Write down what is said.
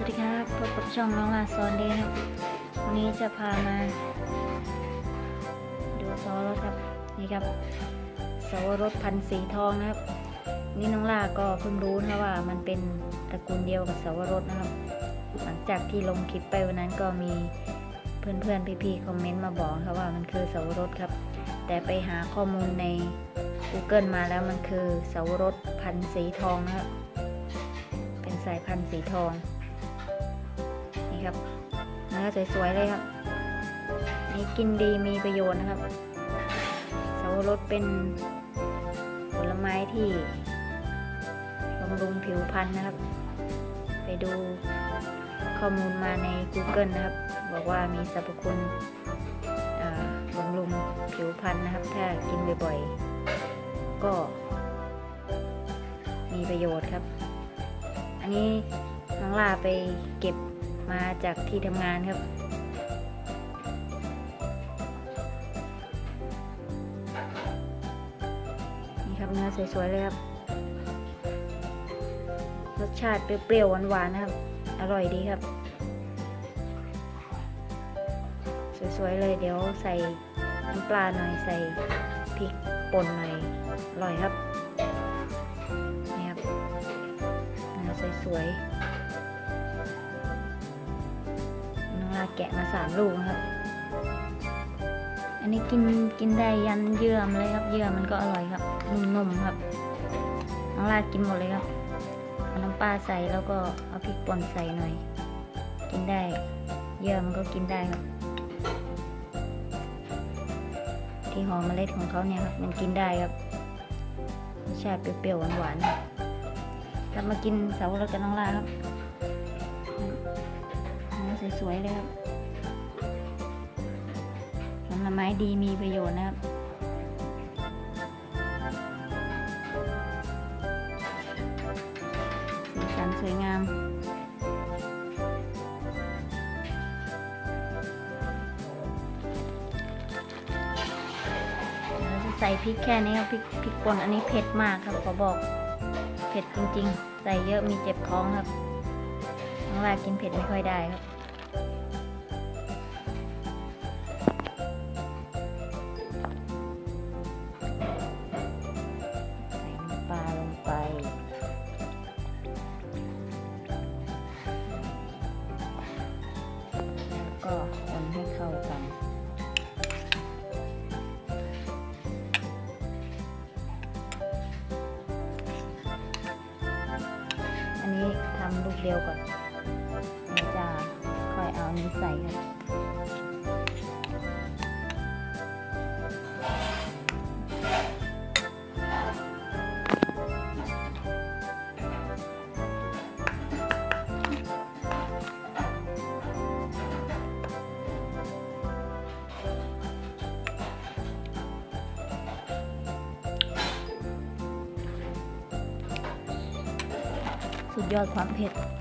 ดีครับพบกับช่องน้องลาซอนเดย์ครับวันนี้จะพามาดูสวรสครับนี่ครับสวรสพันธุ์สีทองนะครับนี่น้องลาก็เพิ่งรู้นะว่ามันเป็นตระกูลเดียวกับสวรสนะครับหลังจากที่ลงคลิปไปวันนั้นก็มีเพื่อนๆพี่ๆคอมเมนต์มาบอกครับว่ามันคือสวรสครับแต่ไปหาข้อมูลใน Google มาแล้วมันคือสวรสพันธุ์สีทองนะครับเป็นสายพันธุ์สีทองนี่ครับเนื้อสวยๆเลยครับนี่กินดีมีประโยชน์นะครับสวรสเป็นผลไม้ที่บำรุงผิวพรรณนะครับไปดูข้อมูลมาใน Google นะครับบอกว่ามีสรรพคุณบำรุงผิวพรรณนะครับถ้ากินบ่อยๆก็มีประโยชน์ครับอันนี้น้องลาไปเก็บมาจากที่ทำงานครับนี่ครับเนื้อสวยๆเลยครับรสชาติเปรี้ยวๆหวานๆนะครับอร่อยดีครับสวยๆเลยเดี๋ยวใส่น้ำปลาหน่อยใส่พริกป่นหน่อยอร่อยครับนี่ครับเนื้อสวยๆแกะมา3 ลูกนะครับอันนี้กินได้ยันเยื่อมเลยครับเยื่อมันก็อร่อยครับนุ่มๆครับน้องลากินหมดเลยครับเอาน้ำปลาใส่แล้วก็เอาพริกป่นใส่หน่อยกินได้เยื่อมันก็กินได้ครับที่ห่อเมล็ดของเขาเนี่ยครับมันกินได้ครับรสชาติเปรี้ยวๆหวานๆครับมากินสาวรสกับน้องลาครับสวยๆเลยครับผลไม้ดีมีประโยชน์นะครับสีสันสวยงามเราจะใส่พริกแค่นี้ครับพริกป่นอันนี้เผ็ดมากครับขอบอกเผ็ดจริงๆใส่เยอะมีเจ็บท้องครับน้องลากินเผ็ดไม่ค่อยได้ครับปลาลงไปแล้วก็คนให้เข้ากันอันนี้ทำลูกเดียวก่อนเราจะค่อยเอาอันนี้ใส่ครับสุดยอดความเผ็ด